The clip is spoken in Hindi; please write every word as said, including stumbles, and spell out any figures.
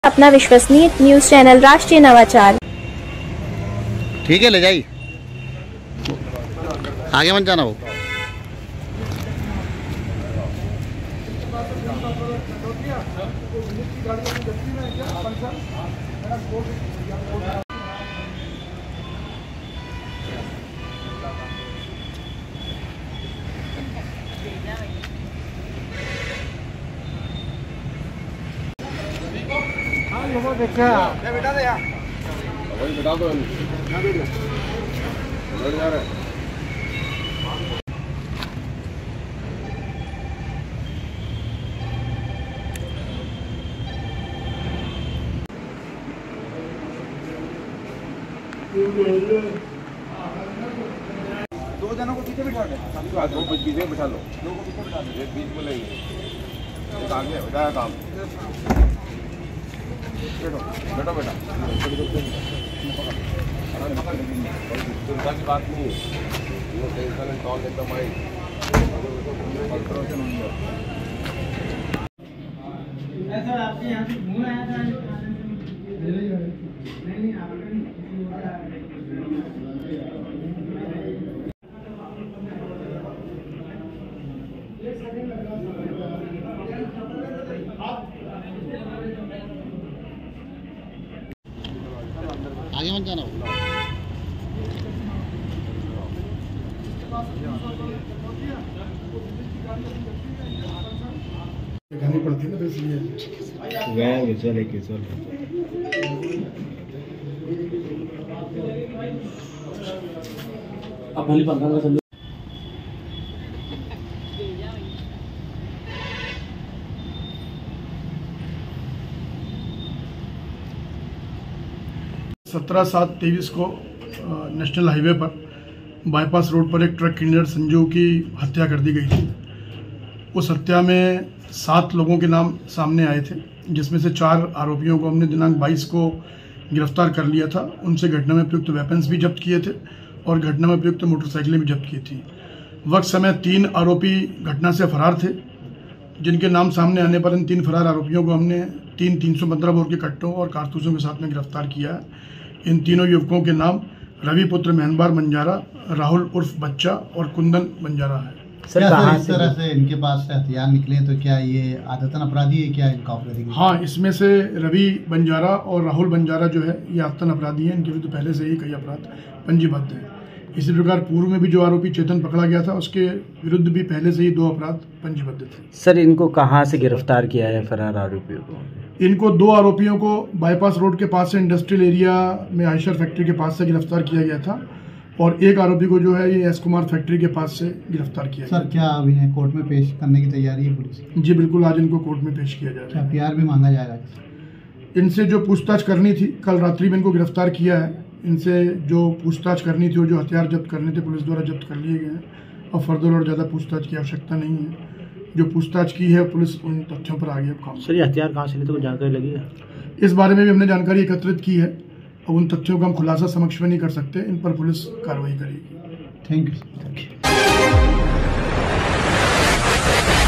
अपना विश्वसनीय न्यूज चैनल राष्ट्रीय नवाचार। ठीक है, ले जाइए, आगे मत जाना। वो देखा बेटा दे वही बेटा तो बैठ जा रहे दो जनों को पीछे बिठा दे, दो पीछे बिठा लो, दो को पीछे बिठा दो, एक बीच में लेंगे, एक आगे हो जाएगा काम। बैठो बैठो बेटा, चिंता की बात नहीं है, वो टेंशन है कॉल एकदम आई सर। आपके यहाँ से घूम आया था नहीं नहीं आप आगे मत जाना। गानी पड़ती है ना, इसलिए गया चले के चल अब भली पंखा का सत्रह सात तेईस को नेशनल हाईवे पर बाईपास रोड पर एक ट्रक क्लीनर संजू की हत्या कर दी गई थी। उस हत्या में सात लोगों के नाम सामने आए थे, जिसमें से चार आरोपियों को हमने दिनांक बाईस को गिरफ्तार कर लिया था। उनसे घटना में प्रयुक्त वेपन्स भी जब्त किए थे और घटना में प्रयुक्त मोटरसाइकिलें भी जब्त की थी। वक्त समय तीन आरोपी घटना से फरार थे, जिनके नाम सामने आने पर इन तीन फरार आरोपियों को हमने तीन तीन सौ पंद्रह बोर के कट्टों और कारतूसों के साथ में गिरफ्तार किया है। इन तीनों युवकों के नाम रवि पुत्र मेहनबार बंजारा, राहुल उर्फ बच्चा और कुंदन बंजारा है। सर कहाँ इस तरह से इनके पास से हथियार निकले, तो क्या ये आदतन अपराधी है क्या इनका अपराधी? हाँ, इसमें से रवि बंजारा और राहुल बंजारा जो है ये आदतन अपराधी हैं। इनके विरुद्ध तो पहले से ही कई अपराध पंजीबद्ध हैं। इसी प्रकार पूर्व में भी जो आरोपी चेतन पकड़ा गया था, उसके विरुद्ध भी पहले से ही दो अपराध पंजीबद्ध थे। सर इनको कहाँ से गिरफ्तार किया है फरार आरोपियों को? इनको दो आरोपियों को बाईपास रोड के पास से इंडस्ट्रियल एरिया में आयशर फैक्ट्री के पास से गिरफ्तार किया गया था और एक आरोपी को जो है ये एस कुमार फैक्ट्री के पास से गिरफ्तार किया गया। सर क्या अभी कोर्ट में पेश करने की तैयारी है पुलिस? जी बिल्कुल, आज इनको कोर्ट में पेश किया जाएगा। पी आर भी मांगा जाएगा? इनसे जो पूछताछ करनी थी, कल रात्रि में इनको गिरफ्तार किया है। इनसे जो पूछताछ करनी थी और जो हथियार जब्त करने थे पुलिस द्वारा जब्त कर लिए गए हैं और फर्दर और ज़्यादा पूछताछ की आवश्यकता नहीं है। जो पूछताछ की है पुलिस उन तथ्यों पर आगे काम। सर ये हथियार कहाँ से लिए थे, कोई जानकारी लगी है? इस बारे में भी हमने जानकारी एकत्रित की है। अब उन तथ्यों का हम खुलासा समक्ष में नहीं कर सकते, इन पर पुलिस कार्रवाई करेगी। Thank you.